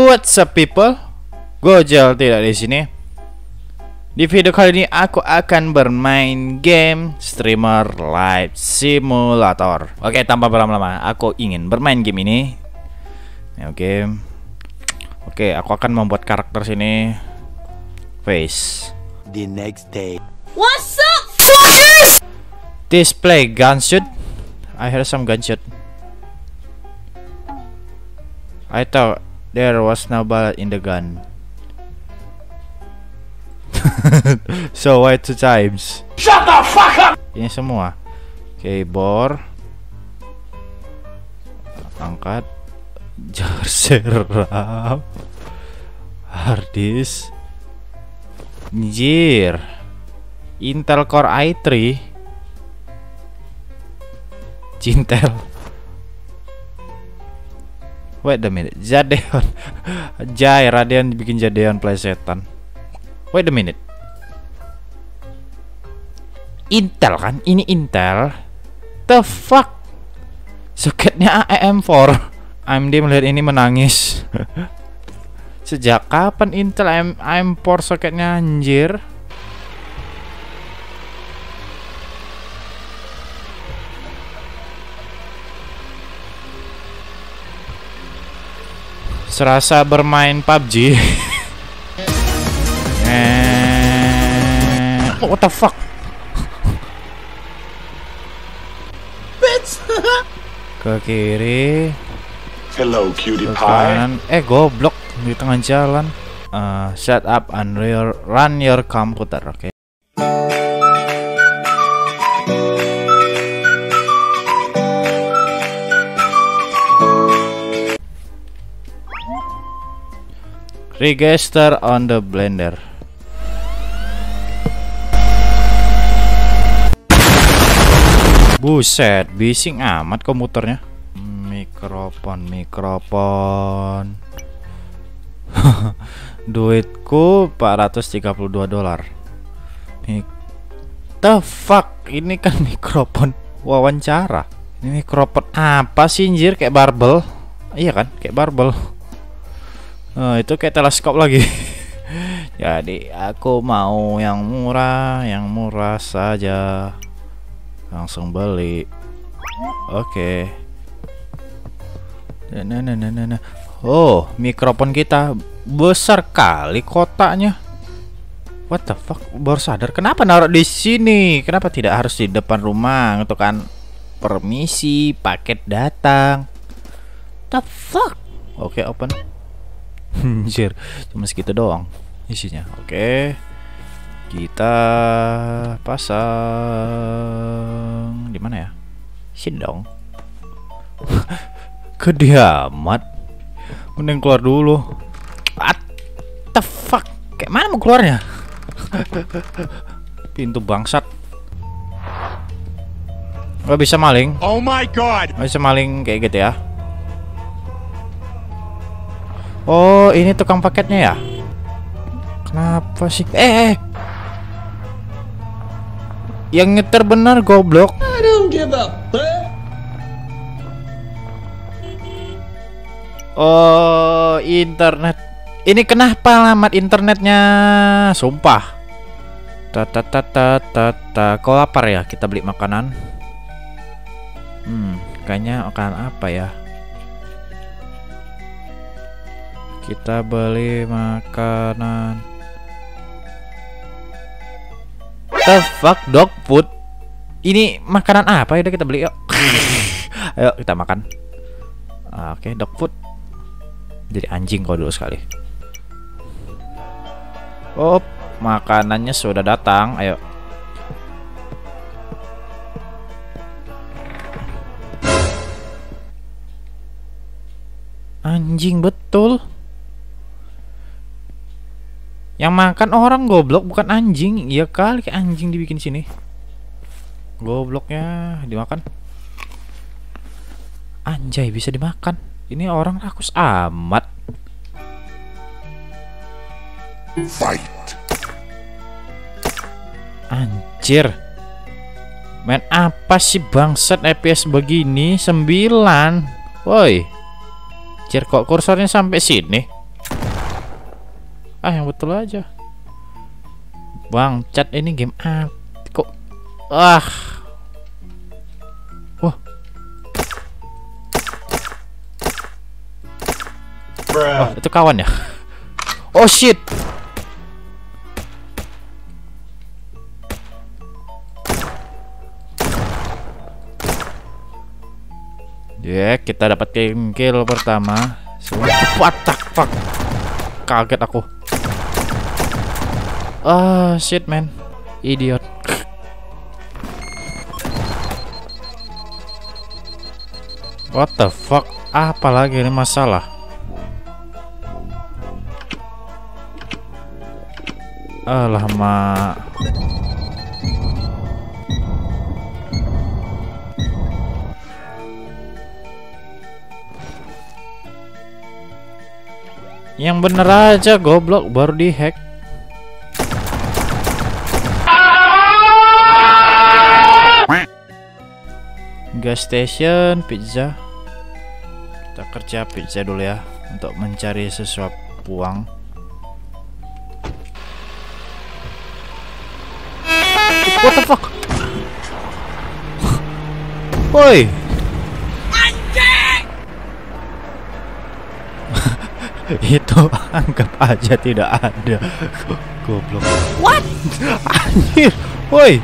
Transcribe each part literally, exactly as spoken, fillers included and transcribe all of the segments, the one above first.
What's up people? Gojel tidak di sini. Di video kali ini aku akan bermain game Streamer Live Simulator. Oke, tanpa berlama-lama, aku ingin bermain game ini. Oke. Oke, aku akan membuat karakter sini. Face. The next day. What's up, fuckers? Display gunshot. I hear some gunshot. I thought there was no bullet in the gun. So why two times? Shut the fuck up! Ini semua. Keyboard. Angkat. Jar serap. Hard disk. Anjir. Intel Core i tiga. Cintel. Wait a minute. Jadeon. Jai Radeon bikin Jadeon plesetan. Wait a minute. Intel kan? Ini Intel. The fuck? Soketnya A M empat. A M D melihat ini menangis. Sejak kapan Intel A M empat soketnya, anjir? Serasa bermain P U B G. Eh, what the fuck? Ke kiri. Hello, cutie Ke pie. kanan. Eh, goblok di tengah jalan. Uh, set up and your, run your computer. Oke. Okay. Register on the blender. Buset, bising amat komputernya. Mikrofon, mikrofon. Duitku empat ratus tiga puluh dua dolar. Mik The fuck, ini kan mikrofon wawancara. Ini mikrofon apa sih anjir, kayak barbel. Iya kan, kayak barbel. Oh, itu kayak teleskop lagi. Jadi aku mau yang murah, yang murah saja. Langsung beli. Oke. Okay. Nah, nah, nah, nah, nah. Oh, mikrofon kita besar kali kotaknya. What the fuck? Baru sadar. Kenapa naruh di sini? Kenapa tidak harus di depan rumah? Untuk kan permisi, paket datang. The fuck? Oke, okay, open. Anjir, cuma segitu doang isinya. Oke. Okay. Kita pasang di mana ya? Sini dong. Gede amat. Mending keluar dulu. What the fuck? Kayak mana mau keluarnya? Pintu bangsat. Gak bisa maling. Oh my god. Gak bisa maling kayak gitu ya. Oh, ini tukang paketnya ya? Kenapa sih? Eh, eh. Yang nyeter benar goblok. I don't give a fuck. Oh, internet. Ini kenapa alamat internetnya? Sumpah. Tata tata tata. Kau lapar ya? Kita beli makanan. Hmm, kayaknya makanan apa ya? Kita beli makanan. The fuck, dog food. Ini makanan apa ya? Udah kita beli yuk. Ayo kita makan. Oke, okay, dog food. Jadi anjing kau dulu sekali. Oh, makanannya sudah datang. Ayo. Anjing betul. Yang makan orang goblok, bukan anjing. Iya kali, kayak anjing dibikin sini. Gobloknya dimakan. Anjay, bisa dimakan. Ini orang rakus amat. Fight. Anjir. Main apa sih bangsat, F P S begini? sembilan. Woi. Anjir, kok kursornya sampai sini? Ah, yang betul aja. Bang, chat ini game apa? Kok ah. Wah. Oh, itu kawan ya? Oh shit. Ya, yeah, kita dapat kill pertama. What the fuck? Kaget aku. Ah, shit man. Idiot. What the fuck? Apa lagi ini masalah? Alamak. Yang bener aja goblok, baru dihack. Gas station, pizza. Kita kerja pizza dulu ya untuk mencari sesuap uang. What the fuck? Woi. Itu anggap aja tidak ada. Goblok. What? Anjir. Woi.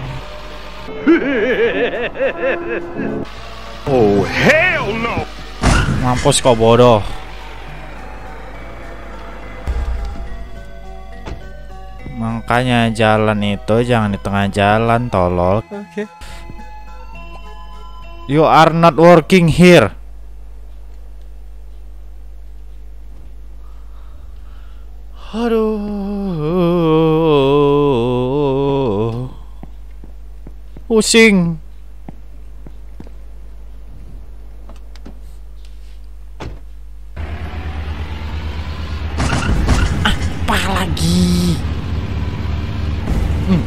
Oh hell no. Mampus kau bodoh. Makanya jalan itu jangan di tengah jalan, tolol. Oke. Okay. You are not working here. Aduh, pusing. Apa lagi? Hmm.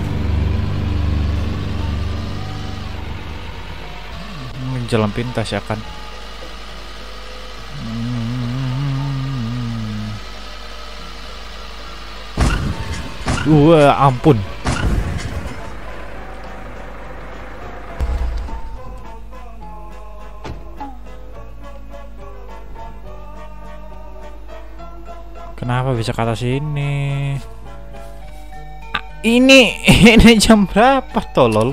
Jalan pintas ya kan. Wah, ampun. Kenapa bisa ke atas ini? Ah, ini ini jam berapa, tolol?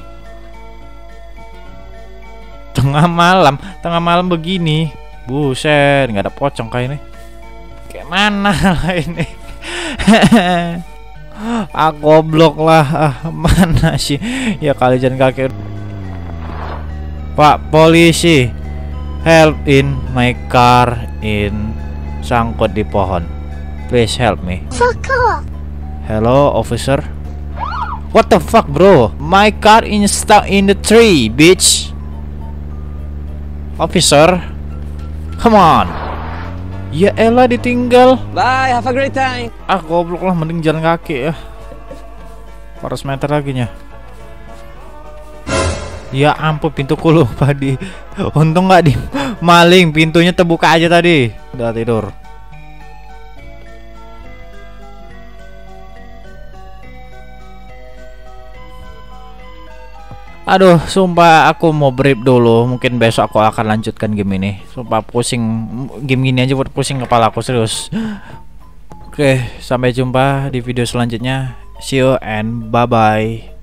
Tengah malam, tengah malam begini. Buset, nggak ada pocong kayak ini. Kayak mana lah ini? Ah, goblok lah. Ah, mana sih ya kali jalan kaki. Pak polisi, help in my car in sangkut di pohon. Please help me. Fuck off. Hello officer. What the fuck bro? My car in stuck in the tree, bitch. Officer, come on. Ya elah ditinggal. Bye, have a great time. Ah goblok lah, mending jalan kaki ya. empat ratus meter lagi nya. Ya ampun, pintuku lupa di. Untung nggak di maling, pintunya terbuka aja tadi. Udah tidur. Aduh, sumpah aku mau break dulu. Mungkin besok aku akan lanjutkan game ini. Sumpah pusing, game gini aja buat pusing kepala aku, serius. Oke, sampai jumpa di video selanjutnya. See you and bye bye.